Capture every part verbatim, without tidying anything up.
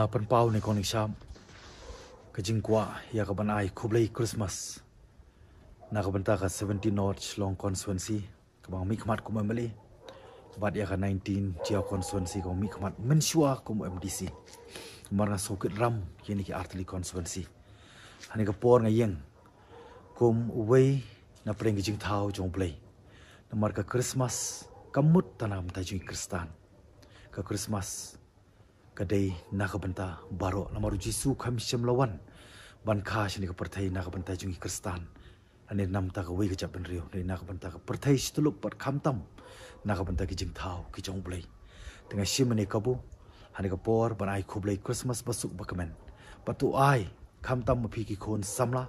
na panpau ni konik sham kajingkwa ya kaban ai kublai Christmas na kabanta ka seventeen North Long Constituency kabang mikmat kum emali bat ya ka nineteen Chia Constituency ko mikmat mensua kum M D C marna sokit ram yeni ki artli constituency hani ka por ngayeng kum uwei na preng jing thau jong play na marka Christmas kamut tanam ta jing Kristan ka Christmas kadai nak benta baro namaru Jisu kami semlawan ban kha shini ka perthai nak benta jungi Kristan ane nam ta ka wei ka japan rio dei nak benta ka perthai stulup pat khamtam nak benta ki jing thau ki jong blai dengan shimane kabu hani ka por ban ai khublai Christmas basuk bakamen patu ai khamtam mapi ki khon samla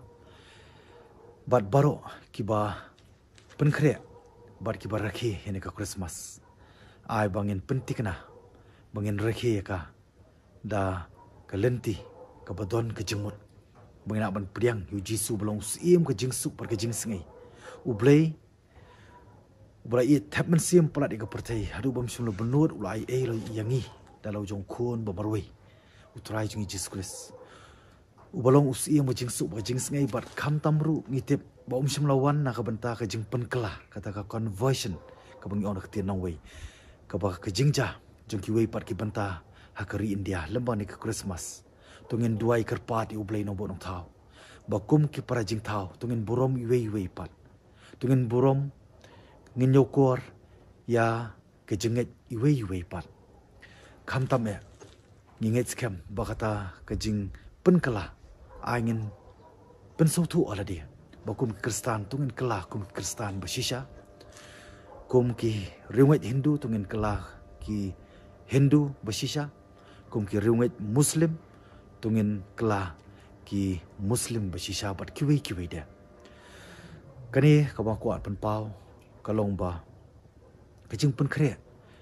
bat baro ki ba penkhre bat ki ba rakhi hene ka Christmas ai bangin pentikna bangin rakhi ka da kalenti ka badon ka jengmut bangina ban priang yu Jisu belong sim ka jingsuk par ka jingsingai ublai ublai it tapman sim pala de ka pertai hadu bam shimlo benut ulai e lo yangi dalau jong khon bamarwei utrai jungi Jesus Christ ubalong usim ka jingsuk ka jingsingai bat kham tamru ngitip ba um shimlawan na ka banta ka jingpen kala kata ka conversion ka bangi on ka tinang wei ka ba ka jingja jong ki wei pat ki banta hakari India lembang ni ke Christmas tungin duai kerpat i ublai no bonong thau bakum ki para jing thau tungin burom wei wei pat tungin burom ngin yokor ya ke jinget i wei wei pat kham tam e nginget skem bakata ke jing penkala angin pensautu ala dia bakum Kristan tungin kala kum Kristan basisha kum ki riwet Hindu tungin kala ki Hindu basisha kum ki riunget Muslim tungin kela ki Muslim basisha bat kiwi kiwi dia kani kabang kuat penpau kalong ba kajing pen kre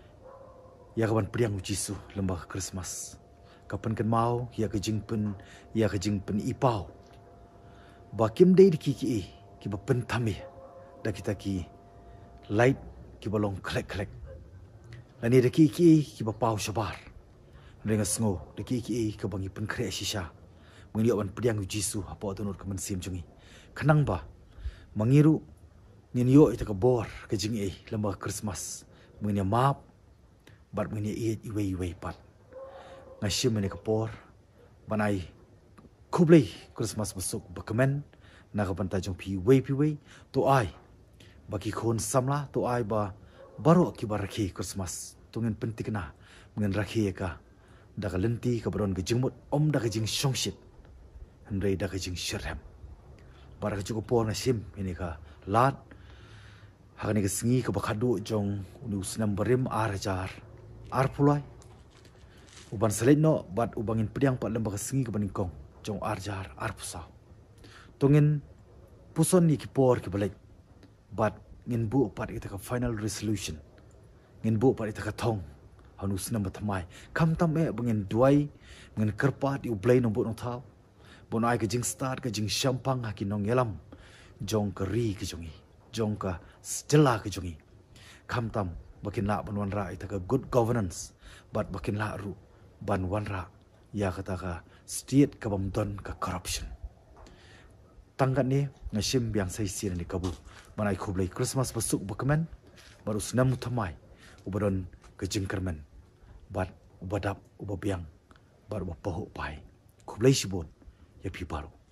ya kaban priang Jisu lembah Christmas kapan kan mau ya kajing pen ya kajing pen ipau ba kim dei ki ki ki ba pen tami da kita ki light ki balong klek klek lani da ki ki ki ba pau shabar dengan sengo deki ki ke bangi pen kre shisha mengni awan priang Jisu apa tunur ke mensim jungi kanang ba mangiru ngin yo ita ke bor ke jing e lembah Christmas mengni map bar mengni e iwe iwe pat ngashim meni ke por banai kublai Christmas besuk bakamen na ka banta jong pi we pi we to ai baki khon samla to ai ba baro ki baraki Christmas tungin pentikna mengen rakhi ka da ka lenti ka baron ka jingmut om da ka jing shongshit handai da ka jing shirham bara ka cukup por na sim ini ka lat hakani ka singi ka bakhadu jong unus nambarim arjar arpulai uban seleno bat ubangin pediang pat lembah ka singi ka baningkong jong arjar arpusau tungin puson ni ki por ki balai bat ngin bu pat kita ka final resolution ngin bu pat kita ka thong hanus nama thamai kam tam e bangin duai ngin kerpat i ublai no bonong thau bonai ke jing start ke jing shampang ha ki nong yelam jong ka ri ke jongi jong ka stella ke jongi kam tam bakin la ban wan ra ita ka good governance but bakin la ru ban wan ra ya kata ka state ka bam don ka corruption tangkat ni ngashim biang sai sir ni kabu banai khublai Christmas basuk bakamen baru senam thamai ubadon ke jing kermen bat ubadap ubabiang baru bapoh pai kublai sibon ya pi baru